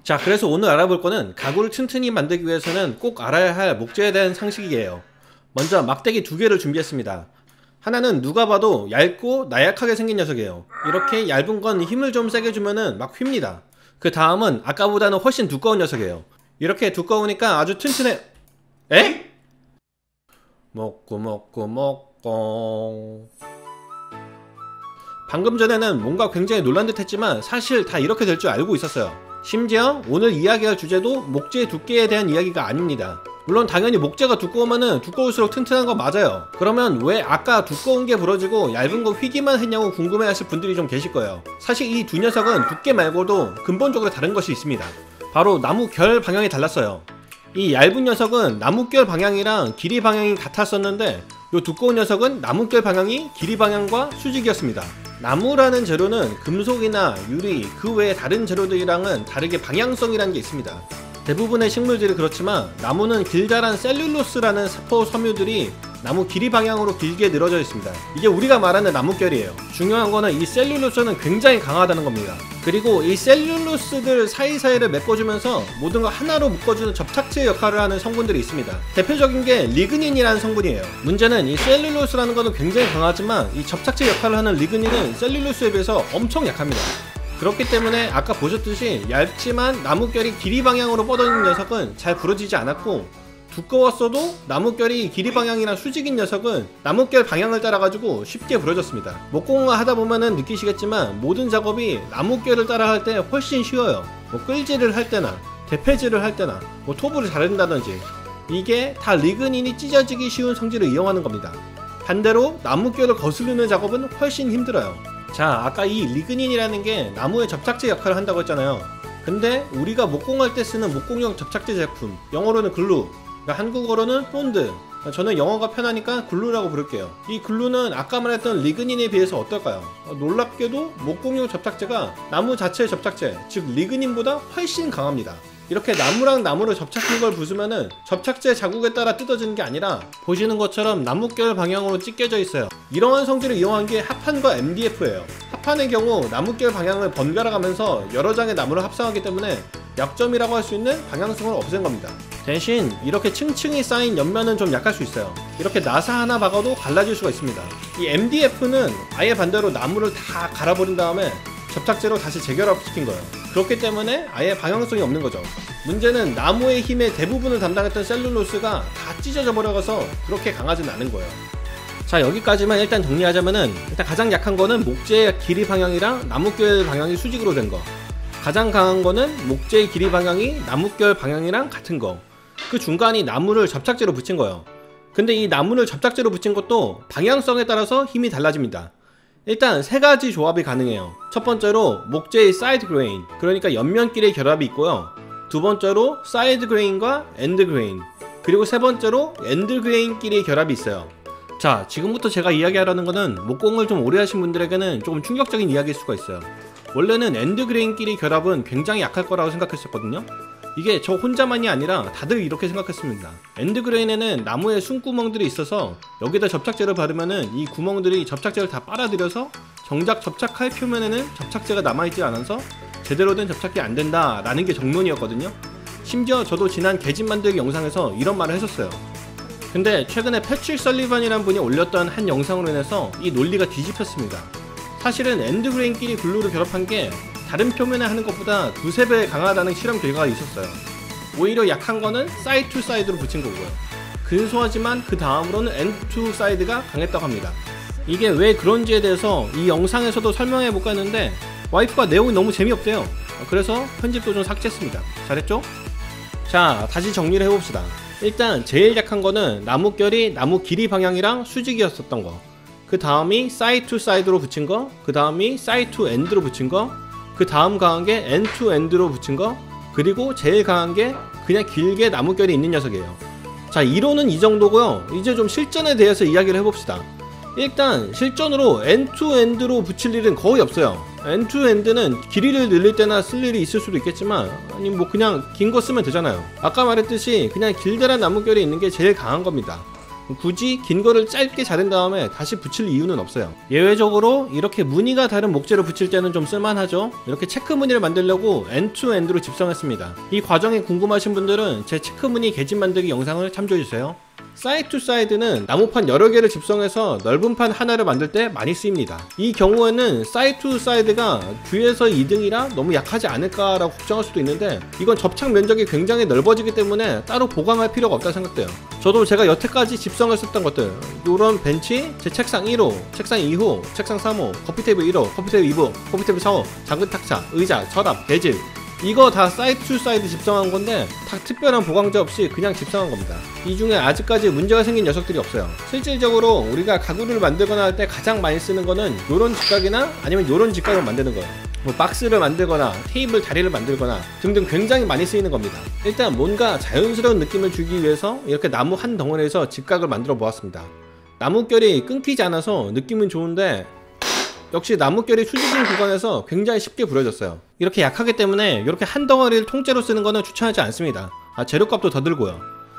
자, 그래서 오늘 알아볼 거는 가구를 튼튼히 만들기 위해서는 꼭 알아야 할 목재에 대한 상식이에요. 먼저 막대기 2개를 준비했습니다. 하나는 누가 봐도 얇고 나약하게 생긴 녀석이에요. 이렇게 얇은 건 힘을 좀 세게 주면은 막 휩니다. 그 다음은 아까보다는 훨씬 두꺼운 녀석이에요. 이렇게 두꺼우니까 아주 튼튼해. 에? 먹고 방금 전에는 뭔가 굉장히 놀란 듯 했지만 사실 다 이렇게 될 줄 알고 있었어요. 심지어 오늘 이야기할 주제도 목재의 두께에 대한 이야기가 아닙니다. 물론 당연히 목재가 두꺼우면은 두꺼울수록 튼튼한 건 맞아요. 그러면 왜 아까 두꺼운 게 부러지고 얇은 거 휘기만 했냐고 궁금해 하실 분들이 좀 계실 거예요. 사실 이 두 녀석은 두께 말고도 근본적으로 다른 것이 있습니다. 바로 나무 결 방향이 달랐어요. 이 얇은 녀석은 나무결 방향이랑 길이 방향이 같았었는데 이 두꺼운 녀석은 나무결 방향이 길이 방향과 수직이었습니다. 나무라는 재료는 금속이나 유리 그 외의 다른 재료들이랑은 다르게 방향성이라는 게 있습니다. 대부분의 식물들이 그렇지만 나무는 길다란 셀룰로스라는 세포 섬유들이 나무 길이 방향으로 길게 늘어져 있습니다. 이게 우리가 말하는 나무결이에요. 중요한 거는 이 셀룰로스는 굉장히 강하다는 겁니다. 그리고 이 셀룰로스들 사이사이를 메꿔주면서 모든 걸 하나로 묶어주는 접착제 역할을 하는 성분들이 있습니다. 대표적인 게 리그닌이라는 성분이에요. 문제는 이 셀룰로스라는 거는 굉장히 강하지만 이 접착제 역할을 하는 리그닌은 셀룰로스에 비해서 엄청 약합니다. 그렇기 때문에 아까 보셨듯이 얇지만 나무결이 길이 방향으로 뻗어있는 녀석은 잘 부러지지 않았고, 두꺼웠어도 나무결이 길이 방향이랑 수직인 녀석은 나무결 방향을 따라가지고 쉽게 부러졌습니다. 목공을 하다보면은 느끼시겠지만 모든 작업이 나무결을 따라 할 때 훨씬 쉬워요. 끌질을 할 때나 대패질을 할 때나 토부를 자른다든지, 이게 다 리그닌이 찢어지기 쉬운 성질을 이용하는 겁니다. 반대로 나무결을 거스르는 작업은 훨씬 힘들어요. 자, 아까 이 리그닌이라는 게 나무의 접착제 역할을 한다고 했잖아요. 근데 우리가 목공할 때 쓰는 목공용 접착제 제품, 영어로는 글루, 한국어로는 본드, 저는 영어가 편하니까 글루라고 부를게요. 이 글루는 아까 말했던 리그닌에 비해서 어떨까요? 놀랍게도 목공용 접착제가 나무 자체의 접착제, 즉 리그닌보다 훨씬 강합니다. 이렇게 나무랑 나무를 접착한 걸 부수면은 접착제 자국에 따라 뜯어지는 게 아니라 보시는 것처럼 나무결 방향으로 찢겨져 있어요. 이러한 성질을 이용한 게 합판과 MDF예요. 합판의 경우 나무결 방향을 번갈아 가면서 여러 장의 나무를 합성하기 때문에 약점이라고 할 수 있는 방향성을 없앤 겁니다. 대신 이렇게 층층이 쌓인 옆면은 좀 약할 수 있어요. 이렇게 나사 하나 박아도 갈라질 수가 있습니다. 이 MDF는 아예 반대로 나무를 다 갈아버린 다음에 접착제로 다시 재결합시킨 거예요. 그렇기 때문에 아예 방향성이 없는 거죠. 문제는 나무의 힘의 대부분을 담당했던 셀룰로스가 다 찢어져 버려서 그렇게 강하진 않은 거예요. 자, 여기까지만 일단 정리하자면은, 일단 가장 약한 거는 목재의 길이 방향이랑 나무결 방향이 수직으로 된 거, 가장 강한 거는 목재의 길이 방향이 나무결 방향이랑 같은 거, 그 중간이 나무를 접착제로 붙인 거예요. 근데 이 나무를 접착제로 붙인 것도 방향성에 따라서 힘이 달라집니다. 일단 세 가지 조합이 가능해요. 첫 번째로 목재의 사이드 그레인, 그러니까 옆면끼리의 결합이 있고요. 두 번째로 사이드 그레인과 엔드 그레인, 그리고 세 번째로 엔드 그레인끼리의 결합이 있어요. 자, 지금부터 제가 이야기하려는 거는 목공을 좀 오래 하신 분들에게는 조금 충격적인 이야기일 수가 있어요. 원래는 엔드 그레인끼리 결합은 굉장히 약할 거라고 생각했었거든요. 이게 저 혼자만이 아니라 다들 이렇게 생각했습니다. 엔드 그레인에는 나무에 숨구멍들이 있어서 여기다 접착제를 바르면은 이 구멍들이 접착제를 다 빨아들여서 정작 접착할 표면에는 접착제가 남아있지 않아서 제대로 된 접착이 안 된다 라는 게 정론이었거든요. 심지어 저도 지난 개집 만들기 영상에서 이런 말을 했었어요. 근데 최근에 패트릭 설리반이라는 분이 올렸던 한 영상으로 인해서 이 논리가 뒤집혔습니다. 사실은 엔드 그레인끼리 글루를 결합한 게 다른 표면에 하는 것보다 두세 배 강하다는 실험 결과가 있었어요. 오히려 약한 거는 사이드 투 사이드로 붙인 거고요. 근소하지만 그 다음으로는 엔드 투 사이드가 강했다고 합니다. 이게 왜 그런지에 대해서 이 영상에서도 설명해볼까 했는데 와이프가 내용이 너무 재미없대요. 그래서 편집도 좀 삭제했습니다. 잘했죠? 자, 다시 정리를 해봅시다. 일단 제일 약한 거는 나무결이 나무 길이 방향이랑 수직이었었던 거, 그 다음이 사이드 투 사이드로 붙인 거, 그 다음이 사이드 투 엔드로 붙인 거, 그 다음 강한 게 엔드 투 엔드로 붙인 거, 그리고 제일 강한 게 그냥 길게 나무결이 있는 녀석이에요. 자, 이론은 이 정도고요. 이제 좀 실전에 대해서 이야기를 해봅시다. 일단 실전으로 엔드 투 엔드로 붙일 일은 거의 없어요. 엔드 투 엔드는 길이를 늘릴 때나 쓸 일이 있을 수도 있겠지만, 아니 그냥 긴 거 쓰면 되잖아요. 아까 말했듯이 그냥 길다란 나무결이 있는 게 제일 강한 겁니다. 굳이 긴 거를 짧게 자른 다음에 다시 붙일 이유는 없어요. 예외적으로 이렇게 무늬가 다른 목재를 붙일 때는 좀 쓸만하죠. 이렇게 체크 무늬를 만들려고 엔투엔드로 집성했습니다. 이 과정이 궁금하신 분들은 제 체크 무늬 계집 만들기 영상을 참조해주세요. 사이드 투 사이드는 나무판 여러 개를 집성해서 넓은 판 하나를 만들 때 많이 쓰입니다. 이 경우에는 사이드 투 사이드가 뒤에서 2등이라 너무 약하지 않을까 라고 걱정할 수도 있는데, 이건 접착 면적이 굉장히 넓어지기 때문에 따로 보강할 필요가 없다 생각돼요. 저도 제가 여태까지 집성했었던 것들, 요런 벤치, 제 책상 1호, 책상 2호, 책상 3호, 커피테이블 1호, 커피테이블 2호, 커피테이블 4호, 작은 탁자, 의자, 서랍, 계집, 이거 다 사이드 투 사이드 집성한 건데 다 특별한 보강제 없이 그냥 집성한 겁니다. 이 중에 아직까지 문제가 생긴 녀석들이 없어요. 실질적으로 우리가 가구를 만들거나 할 때 가장 많이 쓰는 거는 요런 직각이나 아니면 요런 직각을 만드는 거예요. 뭐 박스를 만들거나 테이블 다리를 만들거나 등등 굉장히 많이 쓰이는 겁니다. 일단 뭔가 자연스러운 느낌을 주기 위해서 이렇게 나무 한 덩어리에서 직각을 만들어 보았습니다. 나뭇결이 끊기지 않아서 느낌은 좋은데 역시 나뭇결이 수직인 구간에서 굉장히 쉽게 부러졌어요. 이렇게 약하기 때문에 이렇게 한 덩어리를 통째로 쓰는 거는 추천하지 않습니다. 재료값도 더 들고요.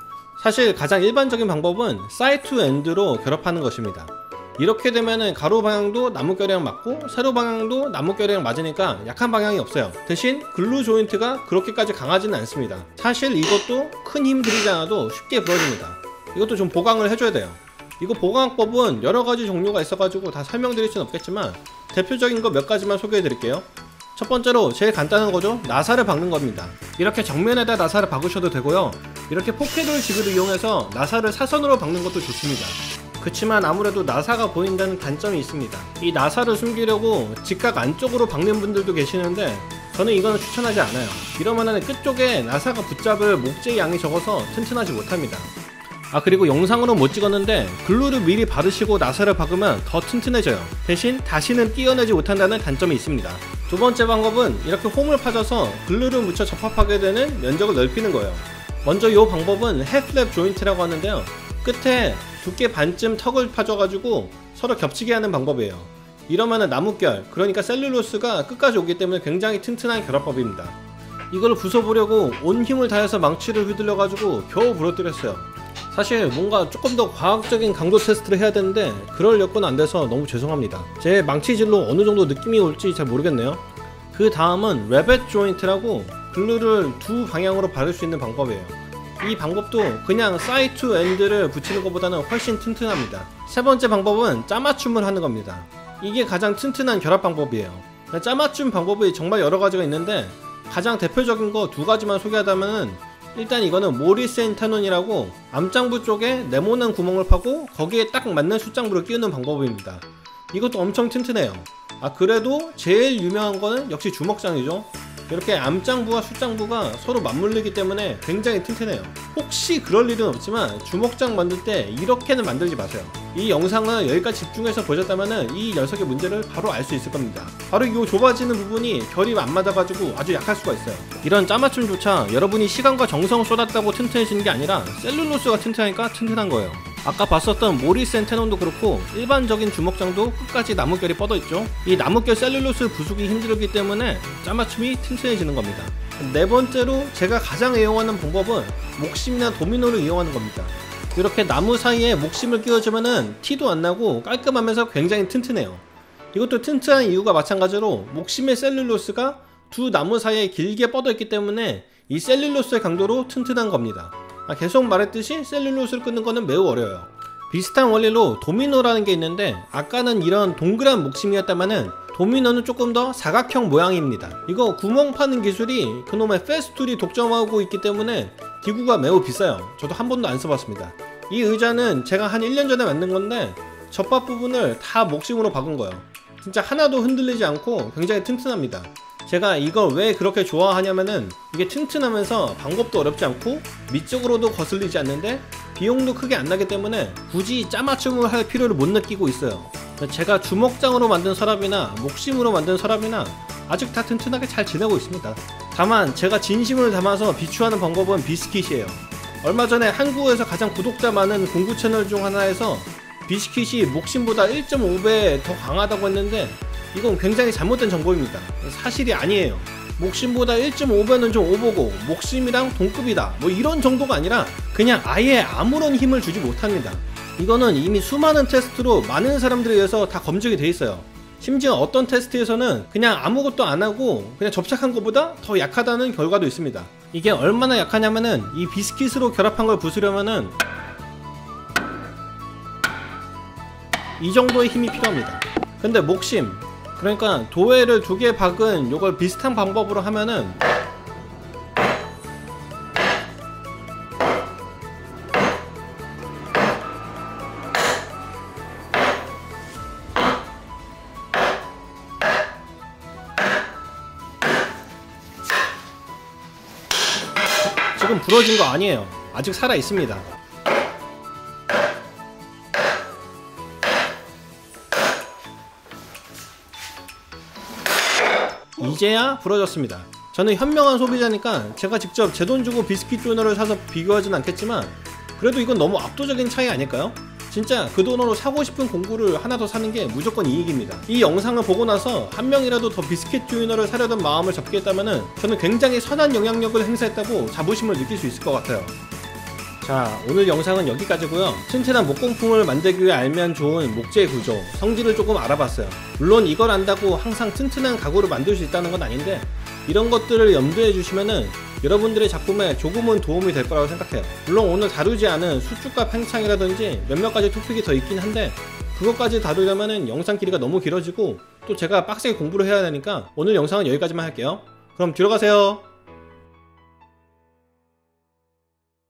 사실 가장 일반적인 방법은 사이드 투 엔드로 결합하는 것입니다. 이렇게 되면은 가로 방향도 나뭇결이랑 맞고 세로 방향도 나뭇결이랑 맞으니까 약한 방향이 없어요. 대신 글루 조인트가 그렇게까지 강하지는 않습니다. 사실 이것도 큰 힘 들이지 않아도 쉽게 부러집니다. 이것도 좀 보강을 해줘야 돼요. 이거 보강법은 여러가지 종류가 있어가지고 다 설명드릴 순 없겠지만 대표적인 거 몇 가지만 소개해 드릴게요. 첫 번째로 제일 간단한 거죠. 나사를 박는 겁니다. 이렇게 정면에다 나사를 박으셔도 되고요, 이렇게 포켓홀 지그를 이용해서 나사를 사선으로 박는 것도 좋습니다. 그치만 아무래도 나사가 보인다는 단점이 있습니다. 이 나사를 숨기려고 직각 안쪽으로 박는 분들도 계시는데 저는 이거는 추천하지 않아요. 이러면은 끝쪽에 나사가 붙잡을 목재의 양이 적어서 튼튼하지 못합니다. 그리고 영상으로 못 찍었는데 글루를 미리 바르시고 나사를 박으면 더 튼튼해져요. 대신 다시는 띄어내지 못한다는 단점이 있습니다. 두 번째 방법은 이렇게 홈을 파줘서 글루를 묻혀 접합하게 되는 면적을 넓히는 거예요. 먼저 이 방법은 햅랩 조인트라고 하는데요, 끝에 두께 반쯤 턱을 파줘가지고 서로 겹치게 하는 방법이에요. 이러면은 나뭇결, 그러니까 셀룰로스가 끝까지 오기 때문에 굉장히 튼튼한 결합법입니다. 이걸 부숴보려고 온 힘을 다해서 망치를 휘둘러가지고 겨우 부러뜨렸어요. 사실 뭔가 조금 더 과학적인 강도 테스트를 해야 되는데 그럴 여건은 안 돼서 너무 죄송합니다. 제 망치질로 어느 정도 느낌이 올지 잘 모르겠네요. 그 다음은 레벳 조인트라고 글루를 두 방향으로 바를 수 있는 방법이에요. 이 방법도 그냥 사이드 투 엔드를 붙이는 것보다는 훨씬 튼튼합니다. 세 번째 방법은 짜맞춤을 하는 겁니다. 이게 가장 튼튼한 결합 방법이에요. 짜맞춤 방법이 정말 여러 가지가 있는데 가장 대표적인 거 두 가지만 소개하자면은, 일단 이거는 모리센타논이라고 암장부 쪽에 네모난 구멍을 파고 거기에 딱 맞는 숫장부를 끼우는 방법입니다. 이것도 엄청 튼튼해요. 그래도 제일 유명한 거는 역시 주먹장이죠. 이렇게 암장부와 숫장부가 서로 맞물리기 때문에 굉장히 튼튼해요. 혹시 그럴 일은 없지만 주먹장 만들 때 이렇게는 만들지 마세요. 이 영상을 여기까지 집중해서 보셨다면 이 녀석의 문제를 바로 알 수 있을 겁니다. 바로 이 좁아지는 부분이 결이 안 맞아가지고 아주 약할 수가 있어요. 이런 짜맞춤조차 여러분이 시간과 정성을 쏟았다고 튼튼해지는 게 아니라 셀룰로스가 튼튼하니까 튼튼한 거예요. 아까 봤었던 모리센테논도 그렇고 일반적인 주먹장도 끝까지 나뭇결이 뻗어있죠. 이 나뭇결 셀룰로스를 부수기 힘들기 때문에 짜맞춤이 튼튼해지는 겁니다. 네 번째로 제가 가장 애용하는 방법은 목심이나 도미노를 이용하는 겁니다. 이렇게 나무 사이에 목심을 끼워주면은 티도 안 나고 깔끔하면서 굉장히 튼튼해요. 이것도 튼튼한 이유가 마찬가지로 목심의 셀룰로스가 두 나무 사이에 길게 뻗어있기 때문에 이 셀룰로스의 강도로 튼튼한 겁니다. 계속 말했듯이 셀룰로스를 끊는 거는 매우 어려워요. 비슷한 원리로 도미노라는 게 있는데 아까는 이런 동그란 목심이었다면은 도미노는 조금 더 사각형 모양입니다. 이거 구멍 파는 기술이 그놈의 페스툴이 독점하고 있기 때문에 기구가 매우 비싸요. 저도 한 번도 안 써봤습니다. 이 의자는 제가 한 1년 전에 만든 건데 접합 부분을 다 목심으로 박은 거예요. 진짜 하나도 흔들리지 않고 굉장히 튼튼합니다. 제가 이걸 왜 그렇게 좋아하냐면은 이게 튼튼하면서 방법도 어렵지 않고 밑쪽으로도 거슬리지 않는데 비용도 크게 안 나기 때문에 굳이 짜맞춤을 할 필요를 못 느끼고 있어요. 제가 주먹장으로 만든 서랍이나 목심으로 만든 서랍이나 아직 다 튼튼하게 잘 지내고 있습니다. 다만 제가 진심을 담아서 비추하는 방법은 비스킷이에요. 얼마 전에 한국에서 가장 구독자 많은 공구 채널 중 하나에서 비스킷이 목심보다 1.5배 더 강하다고 했는데 이건 굉장히 잘못된 정보입니다. 사실이 아니에요. 목심보다 1.5배는 좀 오버고 목심이랑 동급이다 뭐 이런 정도가 아니라 그냥 아예 아무런 힘을 주지 못합니다. 이거는 이미 수많은 테스트로 많은 사람들에 의해서 다 검증이 돼 있어요. 심지어 어떤 테스트에서는 그냥 아무것도 안 하고 그냥 접착한 것보다 더 약하다는 결과도 있습니다. 이게 얼마나 약하냐면은 이 비스킷으로 결합한 걸 부수려면은 이 정도의 힘이 필요합니다. 근데 목심, 그러니까 도회를 2개 박은 요걸 비슷한 방법으로 하면은 지금 부러진 거 아니에요. 아직 살아 있습니다. 이제야 부러졌습니다. 저는 현명한 소비자니까 제가 직접 제 돈 주고 비스킷 조이너를 사서 비교하진 않겠지만 그래도 이건 너무 압도적인 차이 아닐까요? 진짜 그 돈으로 사고 싶은 공구를 하나 더 사는 게 무조건 이익입니다. 이 영상을 보고 나서 한 명이라도 더 비스킷 조이너를 사려던 마음을 접게 했다면은 저는 굉장히 선한 영향력을 행사했다고 자부심을 느낄 수 있을 것 같아요. 자, 오늘 영상은 여기까지고요. 튼튼한 목공품을 만들기 위해 알면 좋은 목재 구조, 성질을 조금 알아봤어요. 물론 이걸 안다고 항상 튼튼한 가구를 만들 수 있다는 건 아닌데 이런 것들을 염두해 주시면은 여러분들의 작품에 조금은 도움이 될 거라고 생각해요. 물론 오늘 다루지 않은 수축과 팽창이라든지 몇몇 가지 토픽이 더 있긴 한데 그것까지 다루려면은 영상 길이가 너무 길어지고 또 제가 빡세게 공부를 해야 되니까 오늘 영상은 여기까지만 할게요. 그럼 들어가세요.